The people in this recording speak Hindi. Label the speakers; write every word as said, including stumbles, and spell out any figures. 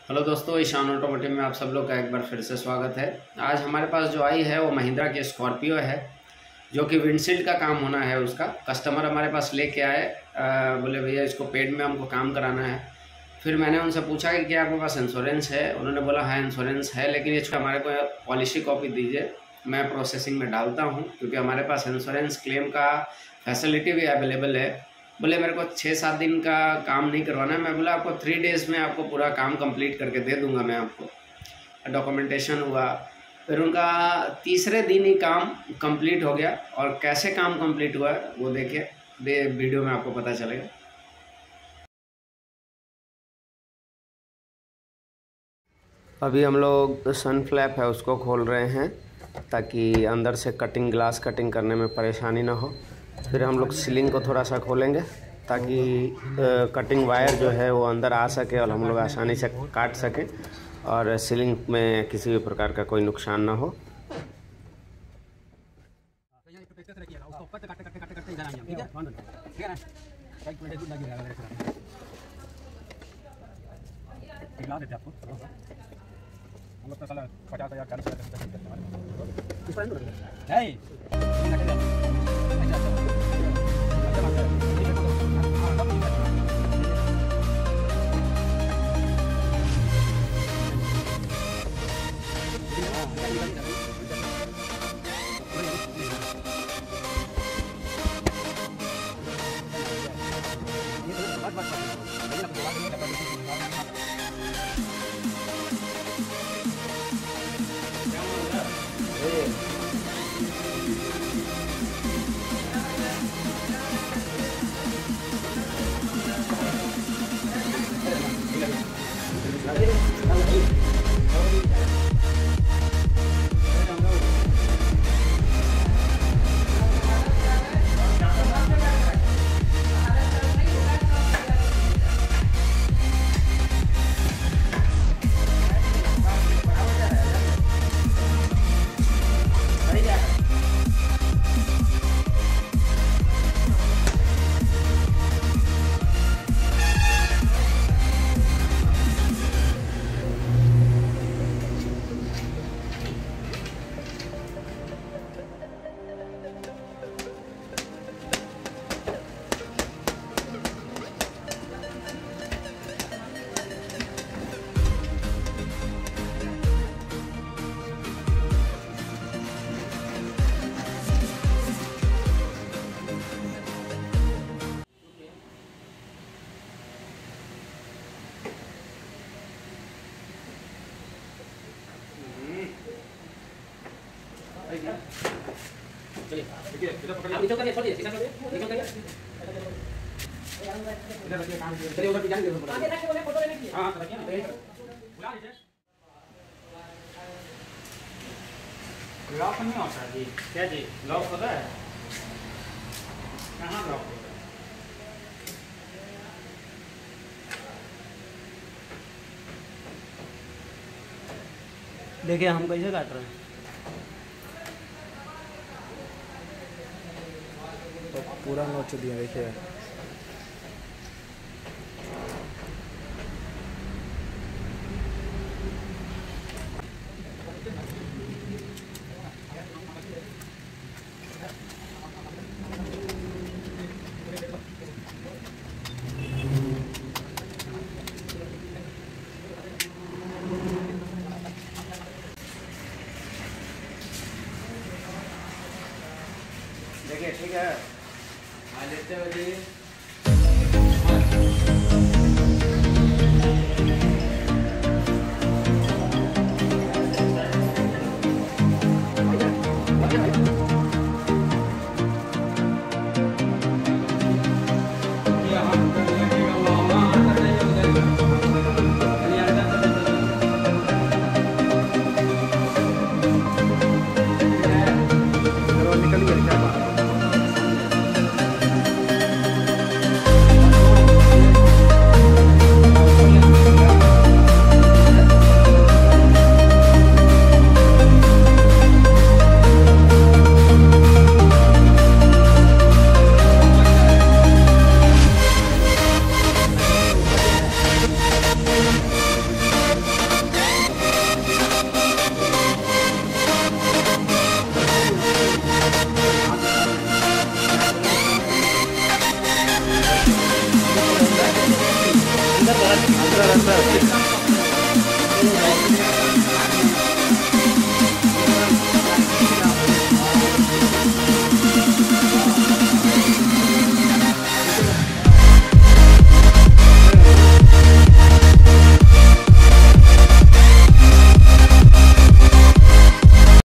Speaker 1: हेलो दोस्तों, ईशान ऑटोमोटिव में आप सब लोग का एक बार फिर से स्वागत है। आज हमारे पास जो आई है वो महिंद्रा की स्कॉर्पियो है, जो कि विंडशील्ड का काम होना है। उसका कस्टमर हमारे पास लेके आए, बोले भैया इसको पेड में हमको काम कराना है। फिर मैंने उनसे पूछा कि क्या आपके पास इंश्योरेंस है। उन्होंने बोला हाँ इंश्योरेंस है, लेकिन ये हमारे को पॉलिसी कॉपी दीजिए, मैं प्रोसेसिंग में डालता हूँ, क्योंकि हमारे पास इंश्योरेंस क्लेम का फैसिलिटी भी अवेलेबल है। बोले मेरे को छः सात दिन का काम नहीं करवाना है। मैं बोला आपको थ्री डेज़ में आपको पूरा काम कंप्लीट करके दे दूंगा मैं आपको। डॉक्यूमेंटेशन हुआ, फिर उनका तीसरे दिन ही काम कंप्लीट हो गया। और कैसे काम कंप्लीट हुआ है वो देखिए, दे वीडियो में आपको पता चलेगा। अभी हम लोग सन फ्लैप है उसको खोल रहे हैं, ताकि अंदर से कटिंग ग्लास कटिंग करने में परेशानी ना हो। फिर हम लोग सीलिंग को थोड़ा सा खोलेंगे, ताकि कटिंग वायर जो है वो अंदर आ सके और हम लोग आसानी से काट सकें और सीलिंग में किसी भी प्रकार का कोई नुकसान ना हो। पचास चलिए आप नीचे करिए, छोड़िए, सीधा छोड़िए, नीचे करिए। इधर रखिए, काम चलिए उधर डिजाइन दे दो। आगे रखिए, बोले फोटो लेने के लिए। हां रखिए ना, बुला लीजिए। लॉक नहीं होता जी। क्या जी लॉक होता है? कहां लॉक होता है? देखिए हम कैसे काट रहे हैं। तो पूरा नोच दिया, देखिए देखिए ठीक है। आ लेते हो जी। निकल गया।
Speaker 2: पंद्रह दिन